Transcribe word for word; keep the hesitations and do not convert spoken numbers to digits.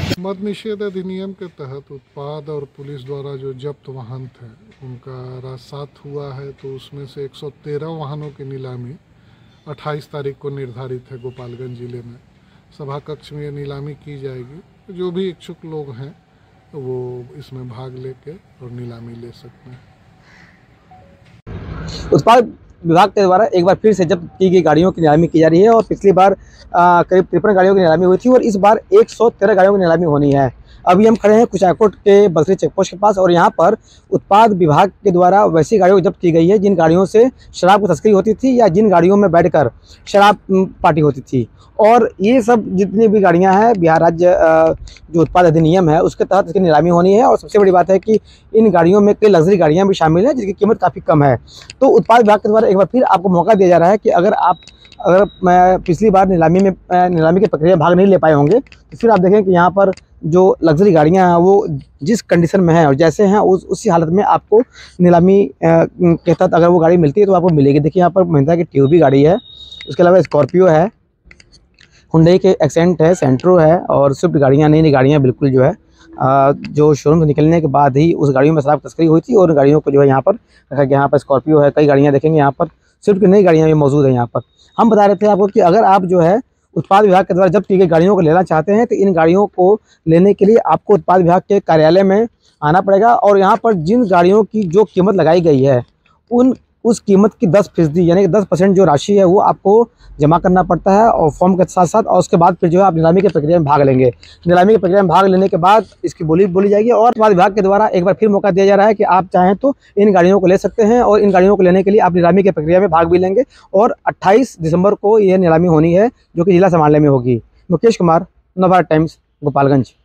मद निषेध अधिनियम के तहत उत्पाद और पुलिस द्वारा जो जब्त वाहन थे उनका राजसात हुआ है, तो उसमें से एक सौ तेरह वाहनों की नीलामी अट्ठाईस तारीख को निर्धारित है गोपालगंज जिले में। सभा कक्ष में ये नीलामी की जाएगी। जो भी इच्छुक लोग हैं वो इसमें भाग लेके और नीलामी ले सकते हैं। उत्पाद विभाग के द्वारा एक बार फिर से जब्त की गई गाड़ियों की नीलामी की जा रही है और पिछली बार करीब तिरपन गाड़ियों की नीलामी हुई थी और इस बार एक सौ तेरह गाड़ियों की नीलामी होनी है। अभी हम खड़े हैं कुचाकोट के बसरी चेकपोस्ट के पास और यहाँ पर उत्पाद विभाग के द्वारा वैसी गाड़ियों को जब्त की गई है जिन गाड़ियों से शराब की तस्करी होती थी या जिन गाड़ियों में बैठकर शराब पार्टी होती थी। और ये सब जितनी भी गाड़ियाँ हैं बिहार राज्य जो उत्पाद अधिनियम है उसके तहत इसकी नीलामी होनी है। और सबसे बड़ी बात है कि इन गाड़ियों में कई लग्जरी गाड़ियाँ भी शामिल हैं जिनकी कीमत काफ़ी कम है। तो उत्पाद विभाग के द्वारा एक बार फिर आपको मौका दिया जा रहा है कि अगर आप अगर मैं पिछली बार नीलामी में नीलामी की प्रक्रिया भाग नहीं ले पाए होंगे तो फिर आप देखें कि यहाँ पर जो लग्जरी गाड़ियाँ हैं वो जिस कंडीशन में हैं और जैसे हैं उस उसी हालत में आपको नीलामी के तहत अगर वो गाड़ी मिलती है तो आपको मिलेगी। देखिए यहाँ पर महिंद्रा की ट्यूबी गाड़ी है, उसके अलावा स्कॉर्पियो है, हुंडई के एक्सेंट है, सेंट्रो है और स्विफ्ट गाड़ियाँ नई नई गाड़ियाँ बिल्कुल जो है आ, जो शोरूम से निकलने के बाद ही उस गाड़ियों में शराब तस्करी हुई थी और गाड़ियों को जो है यहाँ पर रखा गया। यहाँ पर स्कॉर्पियो है, कई गाड़ियाँ देखेंगे यहाँ पर स्विफ्ट की नई गाड़ियाँ भी मौजूद है। यहाँ पर हम बता रहे थे आपको कि अगर आप जो है उत्पाद विभाग के द्वारा जब्त की गई गाड़ियों को लेना चाहते हैं तो इन गाड़ियों को लेने के लिए आपको उत्पाद विभाग के कार्यालय में आना पड़ेगा और यहाँ पर जिन गाड़ियों की जो कीमत लगाई गई है उन उस कीमत की दस फीसदी यानी कि दस परसेंट जो राशि है वो आपको जमा करना पड़ता है और फॉर्म के साथ साथ और उसके बाद फिर जो है आप नीलामी की प्रक्रिया में भाग लेंगे। नीलामी की प्रक्रिया में भाग लेने के बाद इसकी बोली बोली जाएगी और उत्पाद विभाग के द्वारा एक बार फिर मौका दिया जा रहा है कि आप चाहें तो इन गाड़ियों को ले सकते हैं और इन गाड़ियों को लेने के लिए आप नीलामी की प्रक्रिया में भाग भी लेंगे। और अट्ठाईस दिसंबर को यह नीलामी होनी है जो कि जिला समालय में होगी। मुकेश कुमार, नवभारत टाइम्स, गोपालगंज।